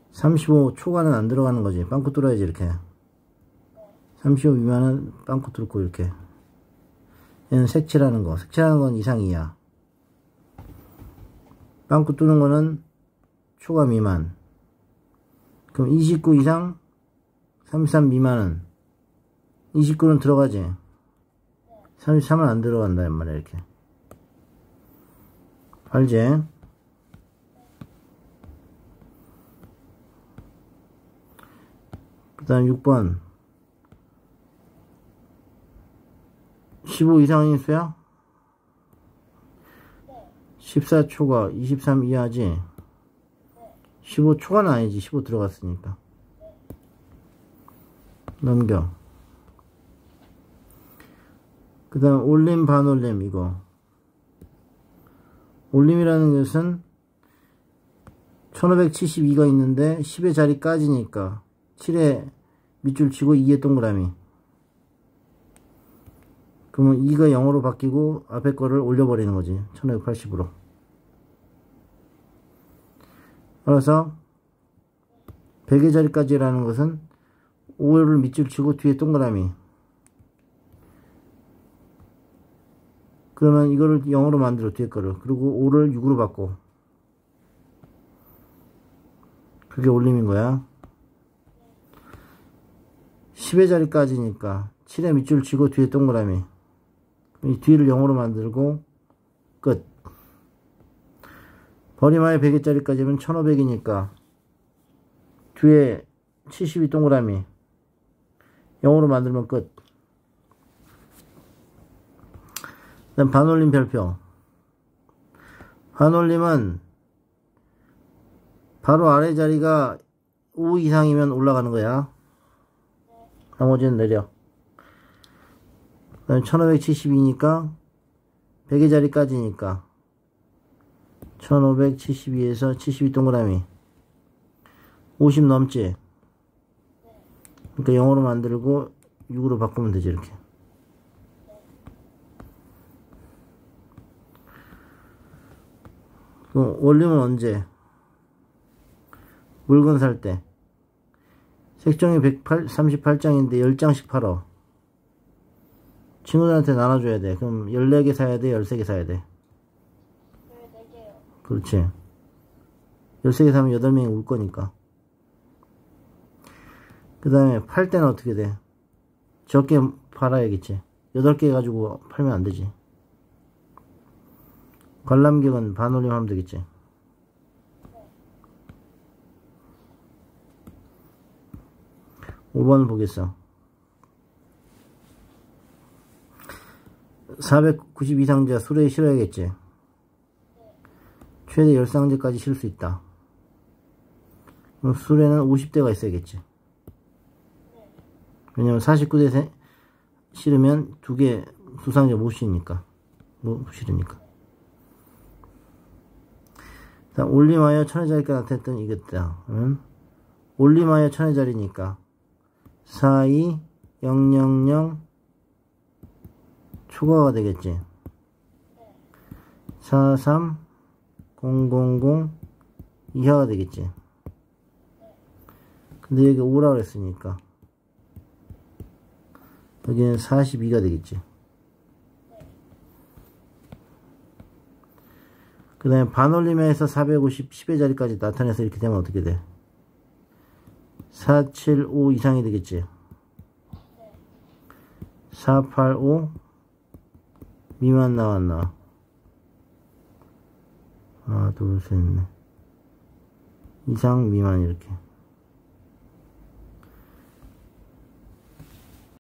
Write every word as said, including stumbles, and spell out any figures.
삼십오 초과는 안 들어가는 거지. 빵꾸 뚫어야지, 이렇게. 삼십오 미만은 빵꾸 뚫고, 이렇게. 얘는 색칠하는 거. 색칠하는 건 이상이야. 빵꾸 뚫는 거는 초과 미만. 그럼 이십구 이상, 삼십삼 미만은, 이십구는 들어가지. 삼십삼은 안 들어간다, 이 말이야, 이렇게. 알지? 그 다음 육 번. 십오 이상인 수야? 십사 초과, 이십삼 이하지? 십오 초과는 아니지. 십오 들어갔으니까. 넘겨. 그 다음 올림 반올림 이거. 올림이라는 것은 천오백칠십이가 있는데 십의 자리 까지니까 칠에 밑줄 치고 이에 동그라미. 그러면 이가 영으로 바뀌고 앞에 거를 올려버리는 거지. 천오백팔십으로. 그래서 백의 자리까지라는 것은 오를 밑줄 치고 뒤에 동그라미. 그러면 이거를 영으로 만들어, 뒤에 거를. 그리고 오를 육으로 바꿔. 그게 올림인 거야. 십의 자리까지니까 칠에 밑줄 치고 뒤에 동그라미. 이 뒤를 영으로 만들고 끝. 버리마의 백의 자리까지는 천오백이니까 뒤에 칠십이 동그라미 영으로 만들면 끝. 그 다음 반올림 별표. 반올림은 바로 아래 자리가 오 이상이면 올라가는 거야. 나머지는 내려. 그 다음 천오백칠십이니까 백의 자리까지니까 천오백칠십이에서 칠십이 동그라미 오십 넘지. 그러니까 영어로 만들고 육으로 바꾸면 되지, 이렇게. 그럼 올림은 언제? 물건 살 때. 색종이 백삼십팔 장인데 십 장씩 팔어. 친구들한테 나눠줘야 돼. 그럼 열네 개 사야 돼, 열세 개 사야 돼? 열네 개요. 그렇지. 열세 개 사면 여덟 명이 울 거니까. 그 다음에 팔 때는 어떻게 돼? 적게 팔아야겠지. 여덟 개 가지고 팔면 안 되지. 관람객은 반올림 하면 되겠지. 오 번 보겠어. 사백구십이 상자 수레에 실어야겠지. 최대 십 상자까지 실 수 있다. 그럼 수레는 오십 대가 있어야겠지. 왜냐면 사십구 대 실으면 두 개, 두 상자 못 실으니까. 못 실으니까. 자, 올림하여 천의 자리가 나타냈던 이겼다. 응? 올림하여 천의 자리니까 사이 영영영 초과가 되겠지. 사삼 공공공 이하가 되겠지. 근데 여기 오라 그랬으니까 여기는 사십이가 되겠지. 그 다음에 반올림에서 사백오십, 십의 자리까지 나타내서 이렇게 되면 어떻게 돼? 사백칠십오 이상이 되겠지. 사백팔십오 미만 나왔나? 하나, 둘, 셋, 넷. 이상, 미만, 이렇게.